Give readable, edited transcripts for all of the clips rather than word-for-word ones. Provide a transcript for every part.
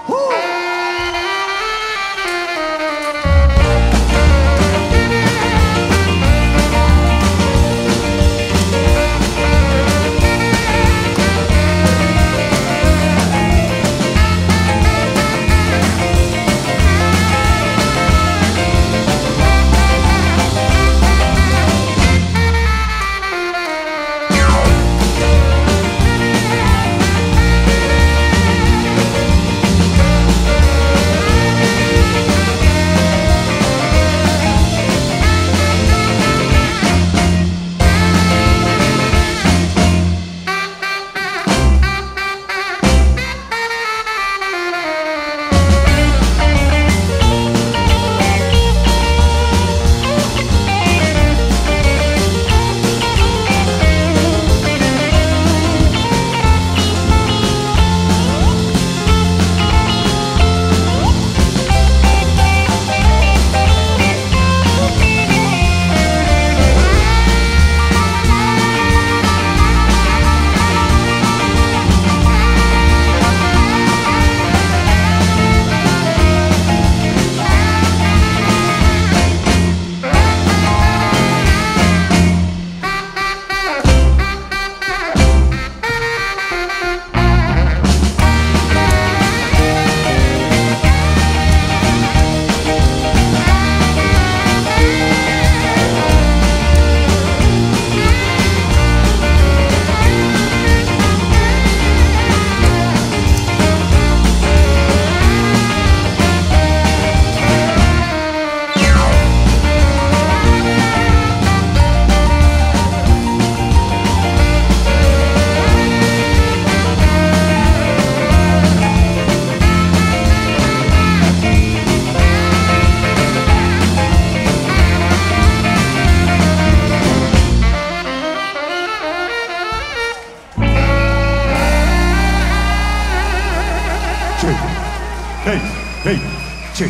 Hey, check.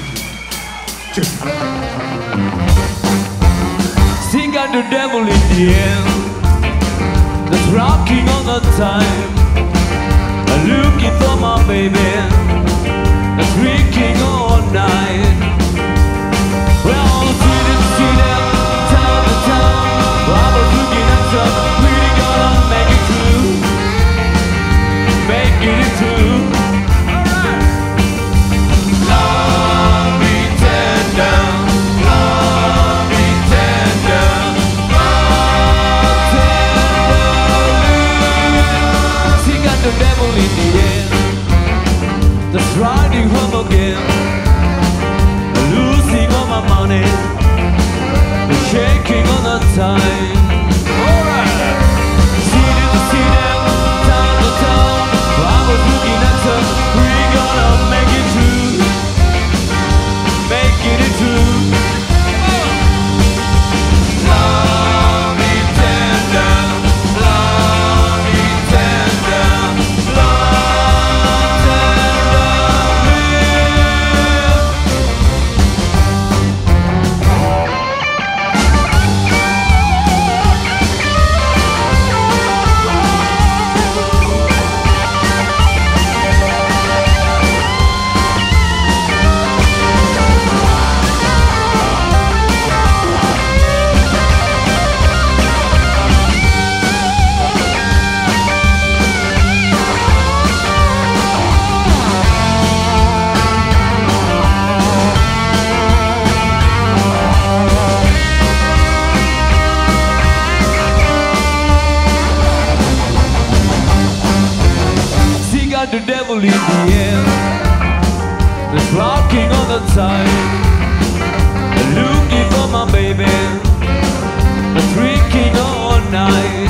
Sing out the devil in the end, that's rocking all the time. I'm looking for my baby, that's drinking all night. Well, see them, town to town. I was looking at some, really gonna make it through, making it through. The devil in the end, that's riding home again, losing all my money, shaking all the time. Alright, see them, town to town. I was looking at them, we gonna make it through, making it through. Love me tender, love me tender. The devil in the end, that's rocking all the time, looking for my baby, that's drinking all night.